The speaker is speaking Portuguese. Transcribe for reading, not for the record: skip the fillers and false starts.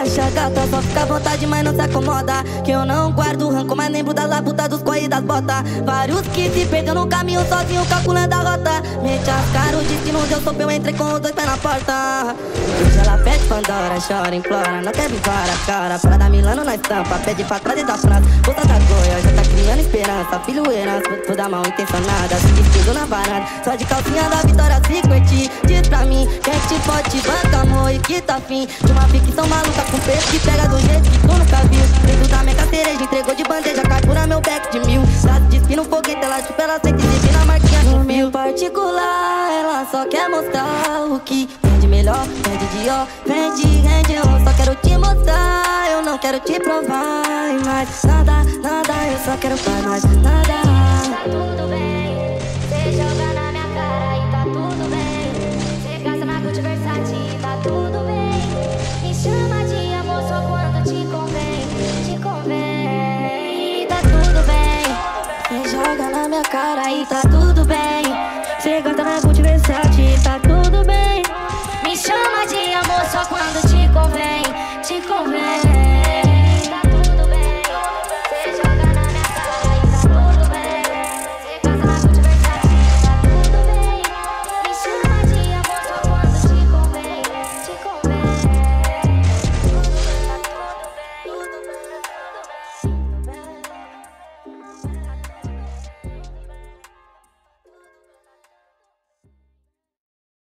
acha gata, só fica à vontade, mas não se acomoda. Que eu não guardo rancor, mas lembro das labutas, dos corre e das botas. Vários que se perdeu no caminho sozinho, calculando a rota. Mente as caras, o destino deu sopa, eu entrei com os dois pés na porta. Hoje ela pede Pandora, chora, implora, não quer vir para a cara. Pra dar Milano na estampa, pede pra trás e da França. Puta da Goiás, já tá criando esperança. Filho herança, toda mal intencionada, se despido na varanda. Só de calcinha da Vitória Secret. Diz pra mim, quem te pode banca, amor, e que tá fim de uma ficção maluca com peso que pega do jeito que tu nunca viu. Dentro da minha cereja, entregou de bandeja, cartura meu back de 1000. Já se despina no foguete, ela chupa, ela sente e na marquinha de fio. Particular, ela só quer mostrar o que vende melhor, vende Dior, vende Rendion. Só quero te mostrar, eu não quero te provar mais nada, nada, eu só quero pra nós, nada. Tá tudo bem, cê joga na minha cara e tá tudo bem. Cê gasta na Gucci Versace e tá tudo bem. Me chama de amor só quando te convém, te convém. E tá tudo bem, Cê joga na minha cara e tá